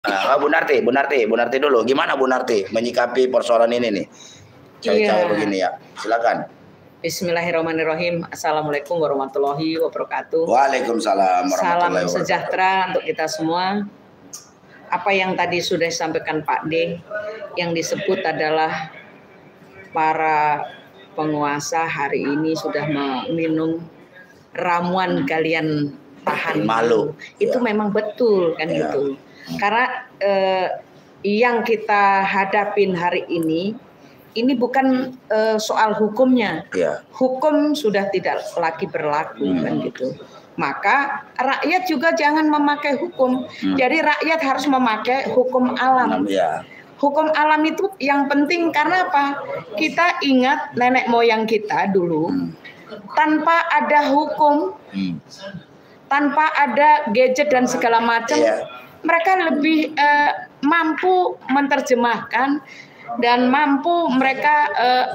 Bu Narti dulu. Gimana Bu Narti menyikapi persoalan ini nih? Cawe-cawe begini ya. Silakan. Bismillahirrahmanirrahim. Assalamualaikum warahmatullahi wabarakatuh. Waalaikumsalam warahmatullahi wabarakatuh. Salam sejahtera untuk kita semua. Apa yang tadi sudah disampaikan Pak D, yang disebut adalah para penguasa hari ini sudah meminum ramuan kalian tahan malu. Itu memang betul kan gitu. Karena yang kita hadapin hari ini bukan soal hukumnya. Hukum sudah tidak lagi berlaku kan gitu. Maka rakyat juga jangan memakai hukum. Jadi rakyat harus memakai hukum alam. Hukum alam itu yang penting karena apa? Kita ingat nenek moyang kita dulu tanpa ada hukum, tanpa ada gadget dan segala macam, mereka lebih mampu menerjemahkan dan mampu mereka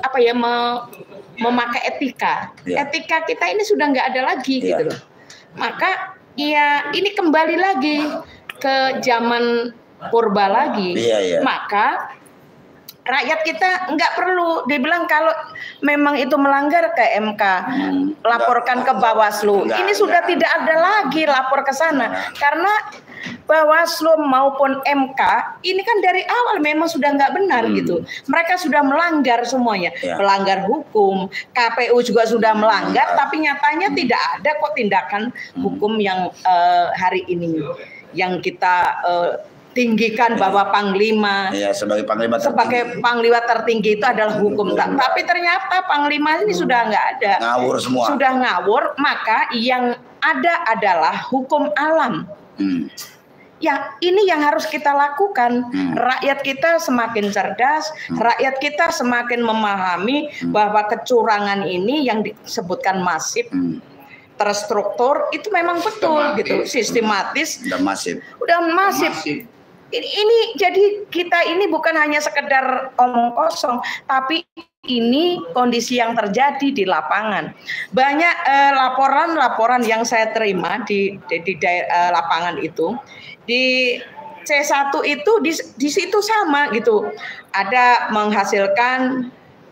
memakai etika. Etika kita ini sudah nggak ada lagi gitu loh. Maka ya ini kembali lagi ke zaman purba lagi. Maka rakyat kita nggak perlu dibilang kalau memang itu melanggar ke MK, laporkan ke Bawaslu. Ini sudah tidak ada lagi lapor ke sana karena Bawaslu maupun MK ini kan dari awal memang sudah nggak benar gitu. Mereka sudah melanggar semuanya, melanggar hukum. KPU juga sudah melanggar, tapi nyatanya tidak ada kok tindakan hukum yang hari ini yang kita tinggikan bahwa Panglima sebagai Panglima tertinggi itu adalah hukum. Tapi ternyata Panglima ini sudah nggak ada, ngawur semua. Sudah ngawur, maka yang ada adalah hukum alam. Ya ini yang harus kita lakukan. Rakyat kita semakin cerdas, rakyat kita semakin memahami bahwa kecurangan ini yang disebutkan masif, terstruktur itu memang betul gitu, sistematis, udah masif. Ini jadi kita ini bukan hanya sekedar omong kosong, tapi ini kondisi yang terjadi di lapangan. Banyak laporan-laporan yang saya terima di lapangan itu, di C1 itu di situ sama gitu. Ada menghasilkan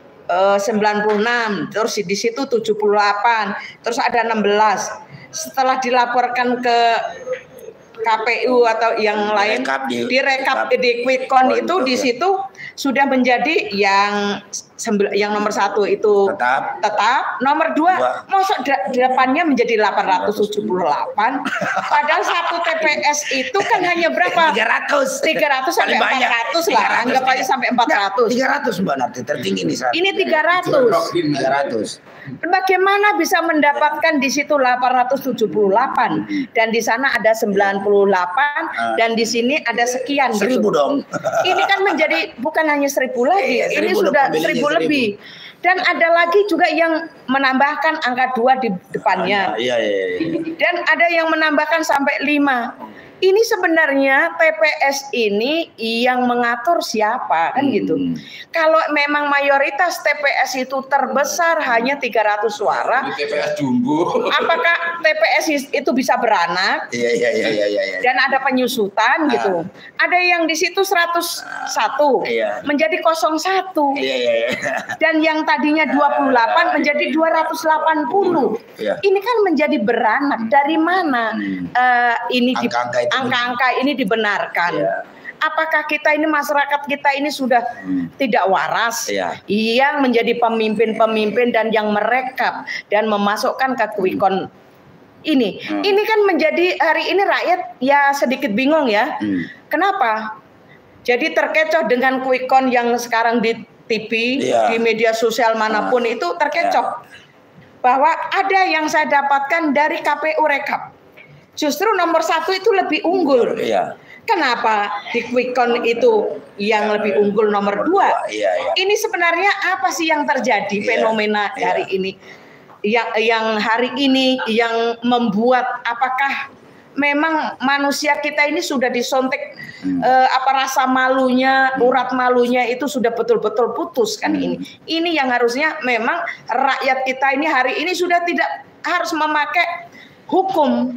96, terus di situ 78, terus ada 16. Setelah dilaporkan ke KPU atau yang lain, direkap di quick count itu di situ sudah menjadi yang nomor 1 itu tetap, nomor 2 masuk depannya menjadi 878, padahal satu TPS itu kan hanya berapa? 300 sampai 400 lah, anggap aja sampai 400. 300 Mbak Narti, tertinggi nih saat ini 300. Bagaimana bisa mendapatkan di situ 878 dan di sana ada 98 dan di sini ada sekian 1000 dong. Ini kan menjadi bukan hanya 1000 lagi, ini sudah 1000 lebih. Dan ada lagi juga yang menambahkan angka 2 di depannya. Dan ada yang menambahkan sampai 5. Ini sebenarnya TPS ini yang mengatur siapa kan gitu. Kalau memang mayoritas TPS itu terbesar hanya 300 suara. TPS jumbo. Apakah TPS itu bisa beranak? Dan ada penyusutan gitu. Ada yang di situ 101 menjadi 01. Dan yang tadinya 28 menjadi 280. Ini kan menjadi beranak. Dari mana ini angka-angka ini dibenarkan? Apakah kita ini, masyarakat kita ini sudah tidak waras yang menjadi pemimpin-pemimpin dan yang merekap dan memasukkan ke quick count ini? Ini kan menjadi hari ini rakyat ya sedikit bingung ya. Kenapa? Jadi terkecoh dengan quick count yang sekarang di TV, di media sosial manapun itu terkecoh. Bahwa ada yang saya dapatkan dari KPU rekap. Justru nomor 1 itu lebih unggul. Kenapa di quick count itu yang lebih unggul nomor 2? Ini sebenarnya apa sih yang terjadi fenomena hari ini? Yang hari ini yang membuat, apakah memang manusia kita ini sudah disontek rasa malunya, urat malunya itu sudah betul-betul putus kan ini. Ini yang harusnya memang rakyat kita ini hari ini sudah tidak harus memakai hukum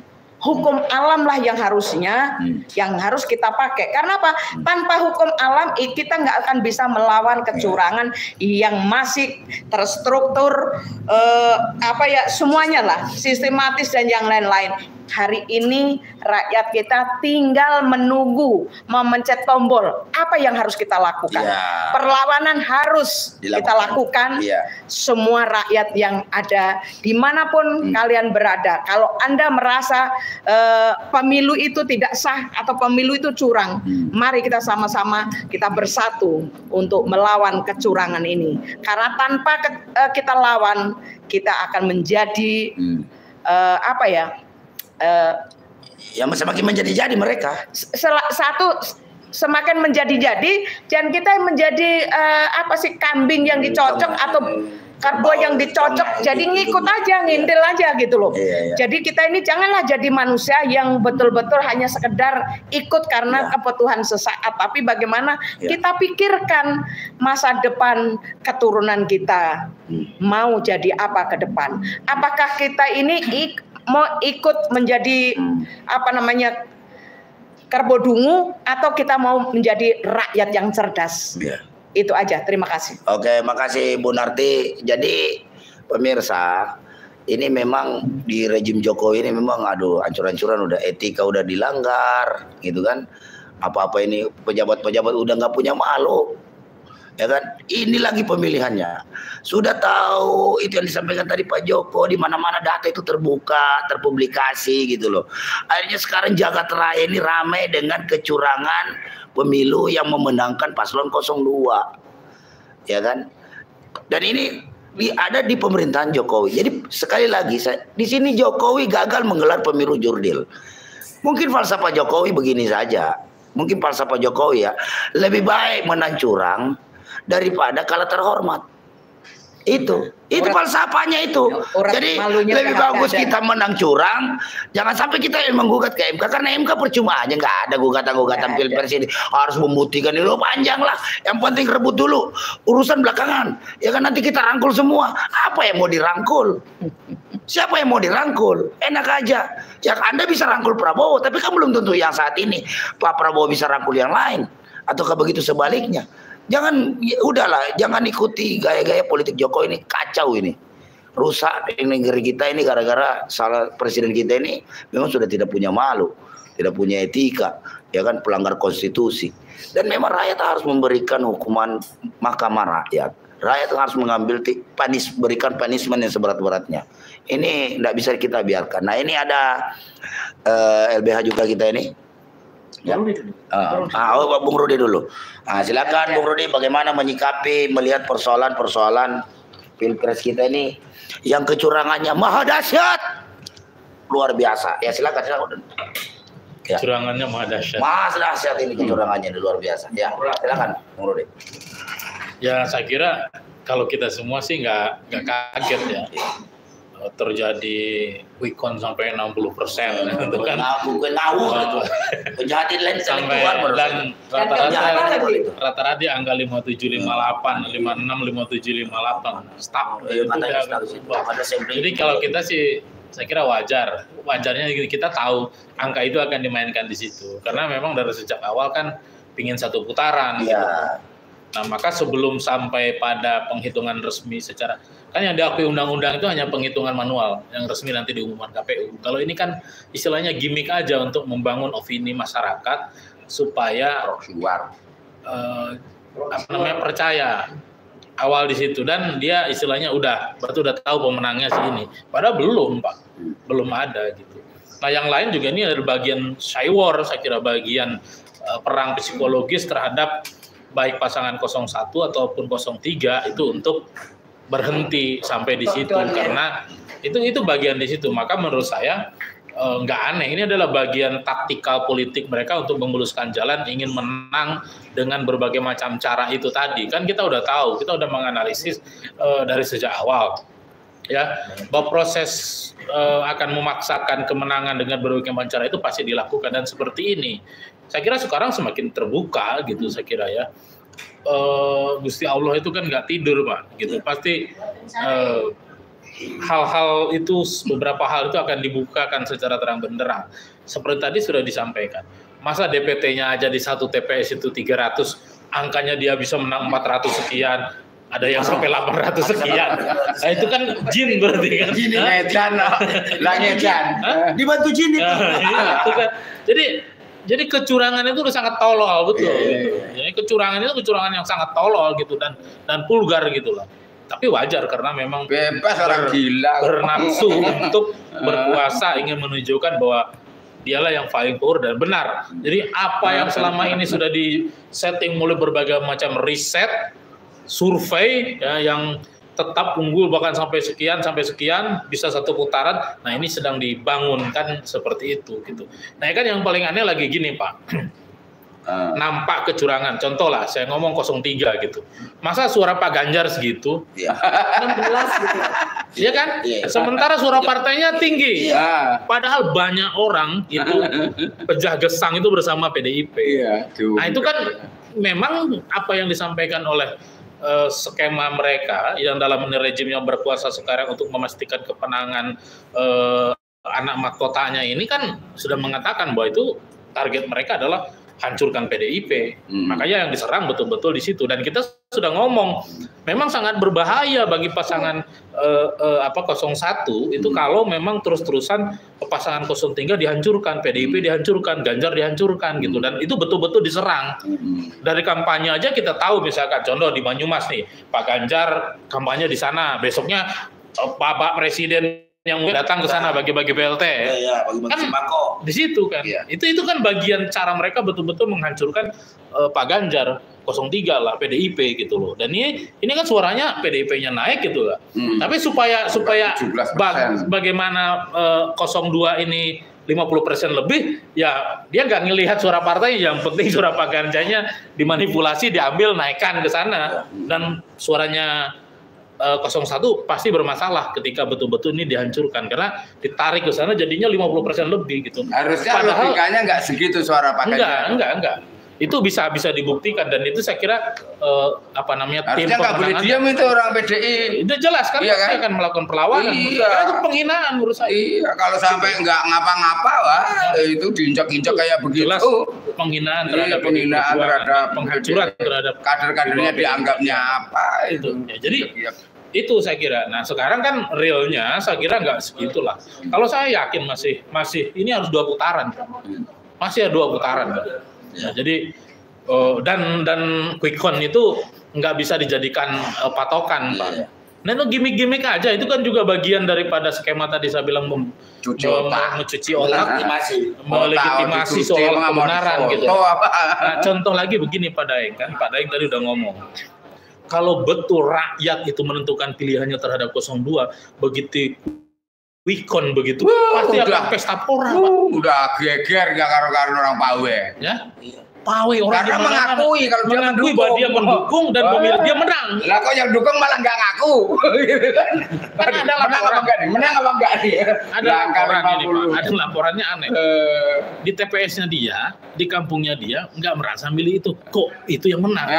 hukum alam lah yang harusnya yang harus kita pakai. Karena apa? Tanpa hukum alam kita nggak akan bisa melawan kecurangan yang masih terstruktur semuanya lah, sistematis dan yang lain-lain. Hari ini rakyat kita tinggal menunggu memencet tombol. Apa yang harus kita lakukan? Perlawanan harus kita lakukan. Semua rakyat yang ada dimanapun kalian berada. Kalau Anda merasa pemilu itu tidak sah atau pemilu itu curang, mari kita sama-sama kita bersatu untuk melawan kecurangan ini. Karena tanpa kita lawan, kita akan menjadi yang semakin menjadi-jadi mereka. Semakin menjadi-jadi, dan kita menjadi kambing yang dicocok atau karbo yang dicocok, jadi ngikut aja, ngintil aja gitu loh. Jadi kita ini janganlah jadi manusia yang betul-betul hanya sekedar ikut karena kebutuhan sesaat, tapi bagaimana kita pikirkan masa depan keturunan kita mau jadi apa ke depan. Apakah kita ini mau ikut menjadi karbo dungu atau kita mau menjadi rakyat yang cerdas? Itu aja, terima kasih. Oke, makasih Bu Narti. Jadi pemirsa, ini memang di rejim Jokowi ini memang ancur-ancuran, udah etika udah dilanggar gitu kan. Apa-apa ini pejabat-pejabat udah nggak punya malu. Ya kan, ini lagi pemilihannya. Sudah tahu itu yang disampaikan tadi Pak Joko, di mana-mana data itu terbuka, terpublikasi gitu loh. Akhirnya sekarang jagat raya ini ramai dengan kecurangan pemilu yang memenangkan paslon 02. Ya kan? Dan ini ada di pemerintahan Jokowi. Jadi sekali lagi di sini Jokowi gagal menggelar pemilu jurdil. Mungkin falsafah Jokowi begini saja. Mungkin falsafah Jokowi ya, lebih baik menang curang daripada kalah terhormat. Itu falsafahnya itu. Jadi lebih bagus kita menang curang, jangan sampai kita menggugat ke MK, karena MK percuma aja, nggak ada gugatan-gugatan pilpres ini harus membuktikan ini panjang lah. Yang penting rebut dulu, urusan belakangan. Ya kan nanti kita rangkul semua. Apa yang mau dirangkul? Siapa yang mau dirangkul? Enak aja. Ya Anda bisa rangkul Prabowo, tapi kan belum tentu yang saat ini Pak Prabowo bisa rangkul yang lain, ataukah begitu sebaliknya? Udahlah, jangan ikuti gaya-gaya politik Jokowi ini, kacau ini. Rusak negeri kita ini gara-gara salah presiden kita ini memang sudah tidak punya malu, tidak punya etika, ya kan, pelanggar konstitusi. Dan memang rakyat harus memberikan hukuman mahkamah rakyat. Rakyat harus mengambil berikan punishment yang seberat-beratnya. Ini tidak bisa kita biarkan. Nah, ini ada LBH juga kita ini. Ya. Bung Rudi dulu. Silakan Bung Rudi, bagaimana menyikapi melihat persoalan-persoalan pilpres kita ini yang kecurangannya maha dahsyat, luar biasa. Ya silakan. Ya. Kecurangannya maha dahsyat. Maha dahsyat ini kecurangannya luar biasa. Ya silakan Bung Rudi. Ya saya kira kalau kita semua sih nggak kaget ya. Terjadi quick count sampai 60%, itu kan penjahat lain sampai dan rata-rata di angka 5758, 56, 5758 stop. Jadi kalau kita sih saya kira wajarnya kita tahu angka itu akan dimainkan di situ karena memang dari sejak awal kan pingin satu putaran. Gitu. Nah maka sebelum sampai pada penghitungan resmi secara kan yang diakui undang-undang itu hanya penghitungan manual yang resmi nanti diumumkan KPU. Kalau ini kan istilahnya gimmick aja untuk membangun opini masyarakat supaya percaya awal di situ dan dia istilahnya berarti udah tahu pemenangnya sini. Padahal belum Pak, belum ada gitu. Nah yang lain juga ini ada bagian shy war, saya kira bagian perang psikologis terhadap baik pasangan 01 ataupun 03 itu untuk berhenti sampai di situ karena itu bagian di situ. Maka menurut saya nggak aneh, ini adalah bagian taktikal politik mereka untuk memuluskan jalan ingin menang dengan berbagai macam cara itu tadi. Kan kita udah tahu, kita udah menganalisis dari sejak awal ya bahwa proses akan memaksakan kemenangan dengan berbagai macam cara itu pasti dilakukan dan seperti ini. Saya kira sekarang semakin terbuka gitu saya kira ya. Gusti Allah itu kan nggak tidur Pak gitu pasti hal-hal itu, beberapa hal itu akan dibukakan secara terang benderang. Seperti tadi sudah disampaikan. Masa DPT-nya aja di satu TPS itu 300, angkanya dia bisa menang 400 sekian, ada yang sampai 800 sekian. Nah, itu kan jin berarti kan. Jin edan, langedan. Dibantu jin itu. Itu kan. Jadi kecurangan itu udah sangat tolol betul. Gitu. Jadi kecurangan itu kecurangan yang sangat tolol gitu dan vulgar gitu loh. Tapi wajar karena memang bebas orang gila bernafsu untuk berkuasa, ingin menunjukkan bahwa dialah yang paling pur dan benar. Jadi apa yang selama ini sudah di-setting mulai berbagai macam riset, survei ya, yang tetap unggul bahkan sampai sekian bisa satu putaran. Nah, ini sedang dibangunkan seperti itu gitu. Nah, kan yang paling aneh lagi gini, Pak. Nampak kecurangan. Contoh lah, saya ngomong 03 gitu. Masa suara Pak Ganjar segitu? 16 gitu. Iya kan? Sementara suara partainya tinggi. Padahal banyak orang itu pecah gesang itu bersama PDIP. Nah, itu kan memang apa yang disampaikan oleh skema mereka yang dalam rejim yang berkuasa sekarang untuk memastikan kemenangan anak mahkotanya ini kan sudah mengatakan bahwa itu target mereka adalah hancurkan PDIP. Makanya yang diserang betul-betul di situ, dan kita sudah ngomong memang sangat berbahaya bagi pasangan 01 itu kalau memang terus-terusan pasangan 03 dihancurkan, PDIP dihancurkan, Ganjar dihancurkan gitu, dan itu betul-betul diserang. Dari kampanye aja kita tahu, misalkan contoh di Banyumas nih, Pak Ganjar kampanye di sana, besoknya Bapak Presiden yang datang ke sana bagi-bagi BLT, bagi-bagi kan sembako di situ kan, itu kan bagian cara mereka betul-betul menghancurkan Pak Ganjar 03 lah, PDIP gitu loh. Dan ini kan suaranya PDIP-nya naik gitu lah. Tapi supaya bagaimana 02 ini 50% lebih, ya dia nggak ngelihat suara partai, yang penting suara Pak Ganjarnya dimanipulasi, diambil, naikkan ke sana, dan suaranya 01 pasti bermasalah ketika betul-betul ini dihancurkan karena ditarik ke sana jadinya 50% lebih gitu. Harusnya logikanya nggak segitu suara Pak Ganjar. Enggak. Itu bisa dibuktikan, dan itu saya kira harusnya nggak boleh diam itu orang PDI. Itu jelas kan, pasti akan melakukan perlawanan. Karena itu penghinaan menurut saya. Iya, kalau sampai nggak ngapa-ngapa, itu diinjak-injak kayak begitu. Jelas penghinaan terhadap penghancuran terhadap kader-kadernya, dianggapnya apa itu. Ya, jadi itu saya kira. Nah, sekarang kan realnya saya kira nggak segitulah. Kalau saya yakin masih ini harus 2 putaran. Masih ada 2 putaran. Ya, jadi dan quick count itu nggak bisa dijadikan patokan, Pak. Nah, itu gimmick-gimmick aja, itu kan juga bagian daripada skema tadi saya bilang mencuci otak, melegitimasi soal kebenaran gitu. Nah, contoh lagi begini Pak Daeng, kan Pak Daeng tadi udah ngomong, kalau betul rakyat itu menentukan pilihannya terhadap 02, begitu quick count begitu, pasti akan pesta pora, Pak. Udah geger gak karo-karo orang Pawe. Ya? Pawe orang karena mengakui kalau dia mendukung, bahwa dia mendukung dan pemilih dia menang. Lah kok yang dukung malah nggak ngaku. Kan ada laporan. Menang apa enggak nih? Ada laporan ini, Pak. Ada laporannya aneh. Di TPS-nya dia, di kampungnya dia nggak merasa milih itu. Kok itu yang menang?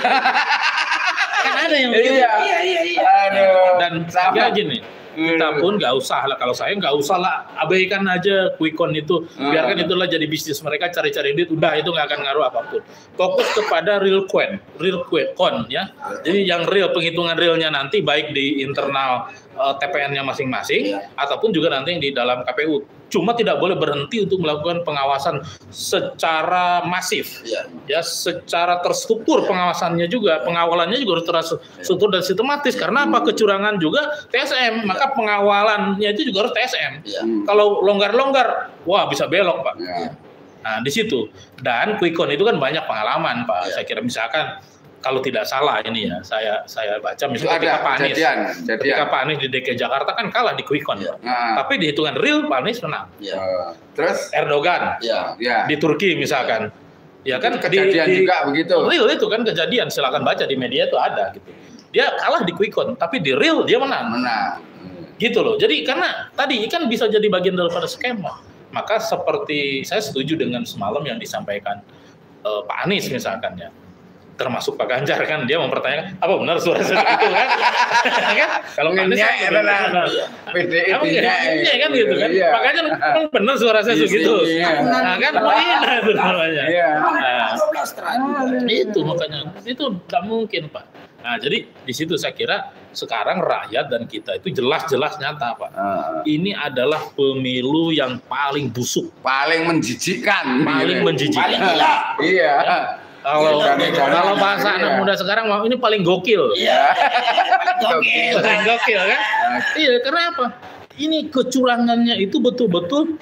Kan ada yang begitu. Iya. Dan saya gini, kita pun nggak usah lah, kalau saya nggak usah lah, abaikan aja quick count itu, biarkan itulah jadi bisnis mereka, cari-cari duit, udah itu nggak akan ngaruh apapun. Fokus kepada real count ya. Jadi yang real, penghitungan realnya nanti baik di internal TPN-nya masing-masing ataupun juga nanti di dalam KPU. Cuma tidak boleh berhenti untuk melakukan pengawasan secara masif, ya, secara terstruktur pengawasannya juga, pengawalannya juga harus terstruktur dan sistematis. Karena apa? Kecurangan juga TSM, maka pengawalannya itu juga harus TSM. Kalau longgar-longgar, wah bisa belok, Pak. Nah, di situ. Dan quick count itu kan banyak pengalaman, Pak. Saya kira misalkan kalau tidak salah ini ya, saya baca misalnya ketika Pak Anies di DKI Jakarta kan kalah di quick count, tapi di hitungan real Pak Anies menang. Terus Erdogan di Turki misalkan, ya kan kejadian juga begitu. Real itu kan kejadian, silakan baca di media itu ada gitu. Dia kalah di quick count, tapi di real dia menang. Gitu loh. Jadi karena tadi kan bisa jadi bagian daripada skema. Maka seperti saya setuju dengan semalam yang disampaikan Pak Anies misalkan ya. termasuk Pak Ganjar kan, dia mempertanyakan apa benar suara saya itu kan? Kan kalau Anies PDI kan gitu kan, Pak Ganjar kan benar suara saya segitu, nah kan mana itu namanya, itu makanya itu nggak mungkin Pak. Nah jadi di situ saya kira sekarang rakyat dan kita itu jelas-jelas nyata Pak. Ini adalah pemilu yang paling busuk, paling menjijikkan, Iya. Kalau bahasa anak muda sekarang ini paling gokil. Iya. Paling gokil kan? Iya, kenapa? Ini kecurangannya itu betul-betul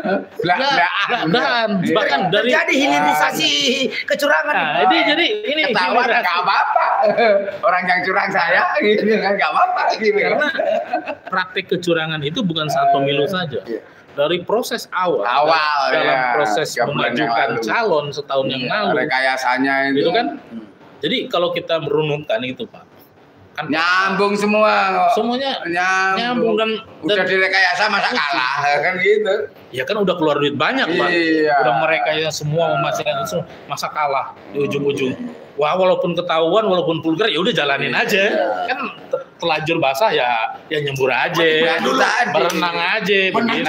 belak-belakan, bahkan dari jadi hilirisasi kecurangan. Nah, jadi ini ketahuan nggak apa-apa. Orang yang curang saya gitu kan nggak apa-apa gitu. Karena praktik kecurangan itu bukan saat pemilu saja. Dari proses awal dalam proses memajukan calon setahun yang lalu, rekayasanya itu kan. Jadi kalau kita merunutkan itu Pak, kan nyambung semuanya nyambung dan udah direkayasa masa kalah kan gitu. Ya kan udah keluar duit banyak Pak, udah merekayasa semua, memastikan itu masa kalah di ujung-ujung. Wah, walaupun ketahuan, walaupun vulgar, ya udah jalanin aja. Kan terlanjur basah ya nyembur aja, berenang aja.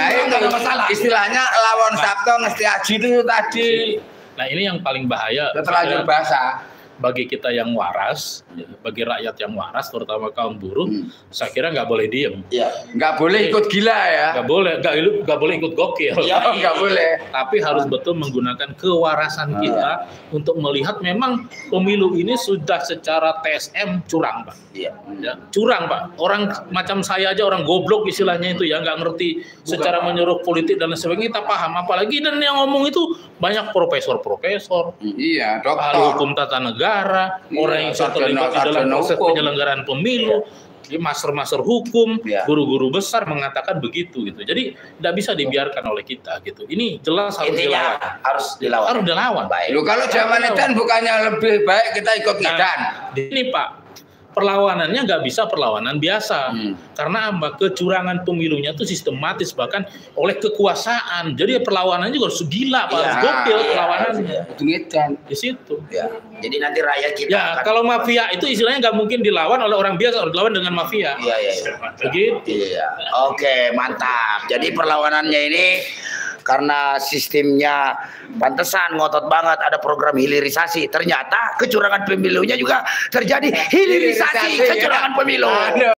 Istilahnya lawan Sabto ngesti aji itu tadi. Nah ini yang paling bahaya. Terlanjur basah. Bagi kita yang waras, bagi rakyat yang waras, terutama kaum buruh, saya kira nggak boleh diem. Nggak boleh ikut gila ya. Nggak boleh ikut gokil. Nggak boleh. Tapi harus betul menggunakan kewarasan kita untuk melihat memang pemilu ini sudah secara TSM curang Pak. Ya, curang Pak. Orang macam saya aja orang goblok istilahnya itu ya, nggak ngerti secara menyuruh politik dan lain sebagainya, kita paham. Apalagi dan yang ngomong itu banyak profesor-profesor. Iya, dokter. Ahli hukum tata negara, orang yang terlibat di dalam proses penyelenggaraan pemilu, master hukum, guru-guru besar mengatakan begitu gitu. Jadi tidak bisa dibiarkan oleh kita gitu. Ini jelas harus dilawan. Harus dilawan. Loh, kalau zaman edan bukannya lebih baik kita ikut ngedan. Ini Pak, perlawanannya nggak bisa perlawanan biasa, karena kecurangan pemilunya itu sistematis bahkan oleh kekuasaan. Jadi perlawanan juga harus gila Pak, harus gokil perlawanannya. Di situ. Jadi nanti rakyat kita. Kalau mafia itu istilahnya nggak mungkin dilawan oleh orang biasa, harus dilawan dengan mafia. Begitu. Oke, mantap. Jadi perlawanannya ini karena sistemnya pantesan ngotot banget ada program hilirisasi. Ternyata kecurangan pemilunya juga terjadi hilirisasi kecurangan pemilu.